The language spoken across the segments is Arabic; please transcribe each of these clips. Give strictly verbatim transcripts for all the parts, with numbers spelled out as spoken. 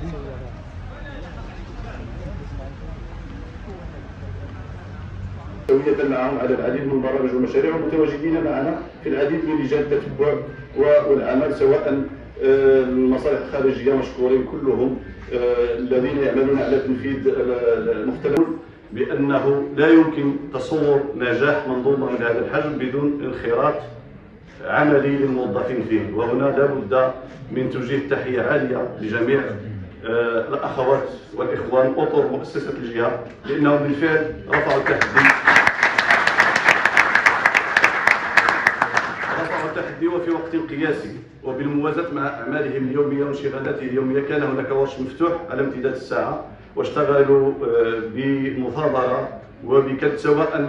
سوية معهم على العديد من البرامج والمشاريع، ومتواجدين معنا في العديد من لجان التتبع والعمل، سواء المصالح الخارجية مشكورين كلهم الذين يعملون على تنفيذ مختلف، بأنه لا يمكن تصور نجاح منظومة من هذا الحجم بدون انخراط عملي للموظفين فيه. وهنا لا بد من توجيه تحية عالية لجميع الأخوات والإخوان أطر مؤسسة الجهة، لأنهم بالفعل رفعوا التحدي رفعوا التحدي وفي وقت قياسي، وبالموازاة مع أعمالهم اليومية وانشغالاتهم اليومية كان هناك ورش مفتوح على امتداد الساعة، واشتغلوا بمثابرة وبكد، سواء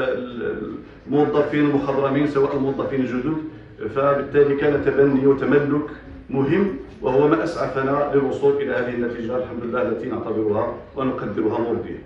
الموظفين المخضرمين سواء الموظفين الجدد. فبالتالي كان تبني وتملك مهم، وهو ما أسعفنا للوصول إلى هذه النتيجة الحمد لله التي نعتبرها ونقدرها مرضية.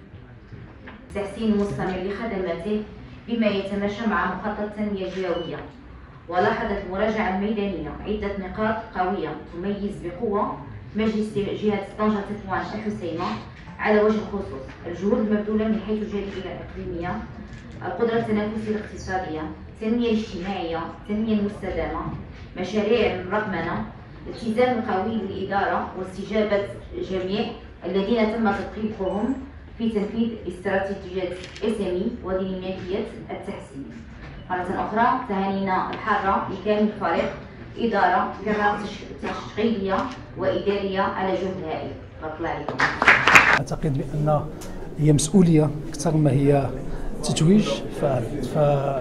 تحسين مستمر لخدماته بما يتماشى مع مخطط التنمية الجهوية. ولاحظت المراجعة الميدانية عدة نقاط قوية تميز بقوة مجلس جهة طنجة تطوان الحسيمة على وجه الخصوص: الجهود المبذولة من حيث الجاذبية الإقليمية، القدرة التنافسية الاقتصادية، التنمية الاجتماعية، التنمية المستدامة، مشاريع الرقمنة، الالتزام القوي بالإدارة واستجابة جميع الذين تم تدقيقهم في تنفيذ استراتيجية إس إم إي وديناميكية التحسين. مرة أخرى تهانينا الحارة لكامل الفريق، إدارة كما تشغيلية وإدارية على جهد هائل. بارك الله عليكم. أعتقد بأن هي مسؤولية أكثر ما هي تتويج، ف, ف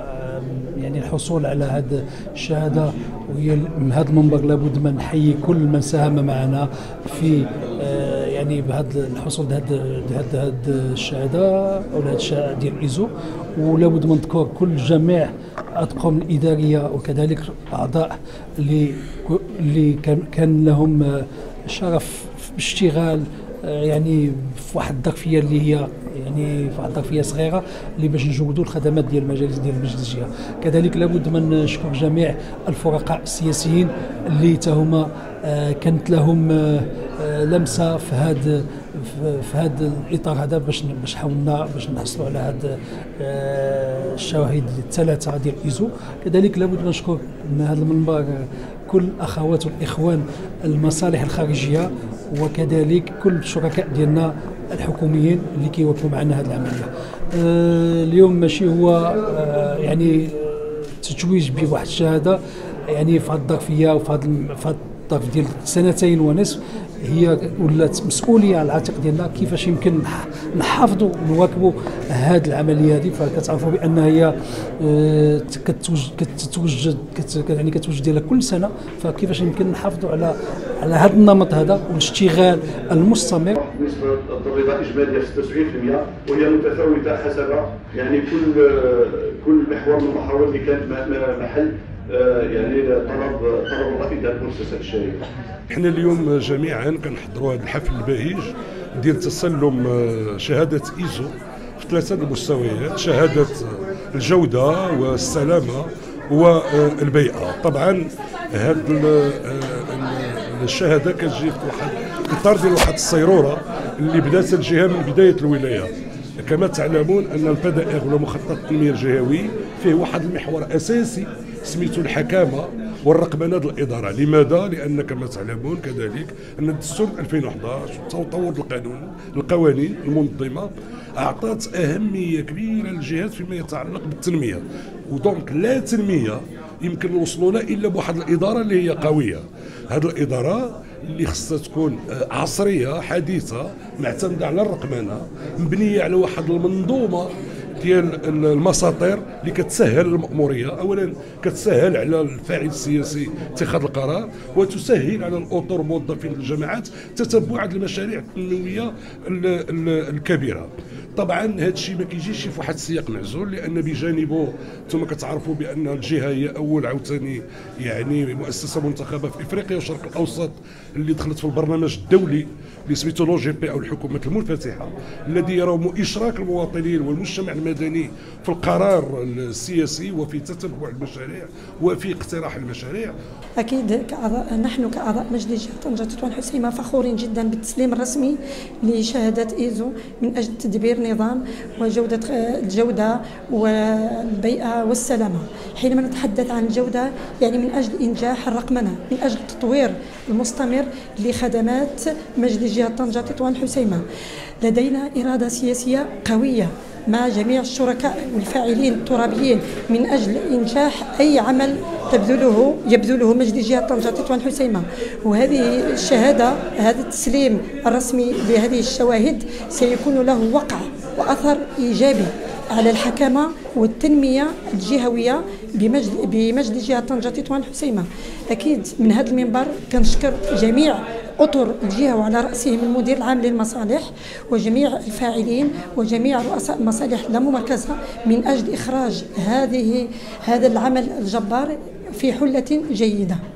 يعني الحصول على هذه الشهاده، وهي من هذا المنبر لابد من نحيي كل من ساهم معنا في يعني بهذا الحصول هذا هذا الشهاده او هذا الشهاده ديال ايزو. ولابد من نذكر كل جميع الأطقم الإدارية وكذلك أعضاء اللي اللي كان لهم شرف بالاشتغال يعني في واحد الظرفيه اللي هي يعني في واحد الظرفيه صغيره اللي باش نجودوا الخدمات ديال المجالس ديال مجلس الجهه. كذلك لابد من نشكر جميع الفرقاء السياسيين اللي تهما كانت لهم لمسه في هذا في هذا الاطار هذا باش باش حاولنا باش نحصلوا على هذا الشواهد الثلاثه ديال ايزو. كذلك لابد من نشكر من هذا المنبر كل الاخوات والاخوان المصالح الخارجيه، وكذلك كل الشركاء ديالنا الحكوميين اللي كيوقفوا معنا هذه العمليه. آه اليوم ماشي هو آه يعني تتويج بواحد الشهاده يعني في هذه الظرفيه وفي هذا الظرف ديال سنتين ونصف، هي ولات مسؤوليه على العاتق ديالنا كيفاش يمكن نحافظوا ونواكبوا هذه العمليه هذه. فكتعرفوا بان هي كتوجد يعني كتوجد ديالها كل سنه، فكيفاش يمكن نحافظوا على على هذا النمط هذا والاشتغال المستمر. نسبه الضريبه الاجماليه ستة وسبعين بالمئة، وهي متفاوته حسب يعني كل كل محور من المحاور اللي كانت محل يعني طلب طلب الرأي ديال المؤسسات الشريفه. احنا اليوم جميعا كنحضروا هذا الحفل البهيج ديال تسلم شهاده ايزو في ثلاثه المستويات: شهاده الجوده والسلامه والبيئه. طبعا هذه الشهاده كتجي في واحد اطار ديال واحد الصيروره اللي بدات الجهه من بدايه الولايه. كما تعلمون ان البدائر ولا مخطط التنميه الجهوي فيه واحد المحور اساسي سميتو الحكامه والرقمنه ديال الاداره. لماذا؟ لان كما تعلمون كذلك ان الدستور ألفين وأحد عشر وتطور القانون القوانين المنظمه اعطت اهميه كبيره للجهات فيما يتعلق بالتنميه، ودونك لا تنميه يمكن نوصلوا لها الا بواحد الاداره اللي هي قويه. هذه الاداره اللي خصها تكون عصريه حديثه معتمده على الرقمنه، مبنيه على واحد المنظومه ديال المساطير اللي كتسهل المأمورية. أولا كتسهل على الفاعل السياسي اتخاذ القرار، وتسهل على الأطر موظفين الجماعات تتبع هذه المشاريع التنموية الكبيرة. طبعا هذا الشيء ما كيجيش في واحد السياق معزول، لان بجانبه ثم كتعرفوا بان الجهه هي اول عاوتاني يعني مؤسسه منتخبه في افريقيا والشرق الاوسط اللي دخلت في البرنامج الدولي اللي سميتو لو جي بي او الحكومات المنفتحه، الذي يرى اشراك المواطنين والمجتمع المدني في القرار السياسي وفي تتبع المشاريع وفي اقتراح المشاريع. أكيد كأعضاء نحن كأعضاء مجلس جهة طنجة تطوان حسيمة فخورين جدا بالتسليم الرسمي لشهادة إيزو من أجل تدبير نظام وجودة الجودة والبيئة والسلامة. حينما نتحدث عن الجودة يعني من أجل إنجاح الرقمنة، من أجل التطوير المستمر لخدمات مجلس جهة طنجة تطوان حسيمة. لدينا إرادة سياسية قوية مع جميع الشركاء والفاعلين الترابيين من أجل إنجاح أي عمل تبذله يبذله مجلس جهة طنجة تطوان حسيمة. وهذه الشهادة، هذا التسليم الرسمي لهذه الشواهد سيكون له وقع وأثر إيجابي على الحكامة والتنمية الجهوية بمجلس جهة طنجة تطوان حسيمة. أكيد من هذا المنبر كنشكر جميع أطر الجهة وعلى رأسهم المدير العام للمصالح وجميع الفاعلين وجميع رؤساء المصالح اللامركزة من أجل إخراج هذه هذا العمل الجبار في حلة جيدة.